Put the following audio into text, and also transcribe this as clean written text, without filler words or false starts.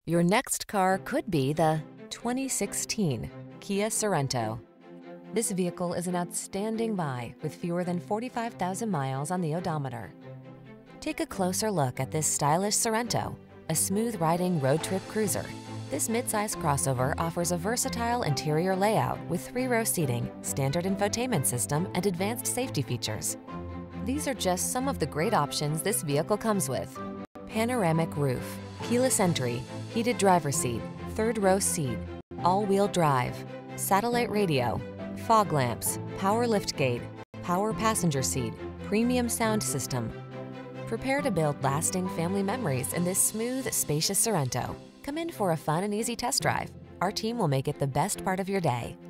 Your next car could be the 2016 Kia Sorento. This vehicle is an outstanding buy with fewer than 45,000 miles on the odometer. Take a closer look at this stylish Sorento, a smooth-riding road trip cruiser. This midsize crossover offers a versatile interior layout with 3-row seating, standard infotainment system, and advanced safety features. These are just some of the great options this vehicle comes with: panoramic roof, keyless entry, heated driver's seat, 3rd-row seat, all-wheel drive, satellite radio, fog lamps, power liftgate, power passenger seat, premium sound system. Prepare to build lasting family memories in this smooth, spacious Sorento. Come in for a fun and easy test drive. Our team will make it the best part of your day.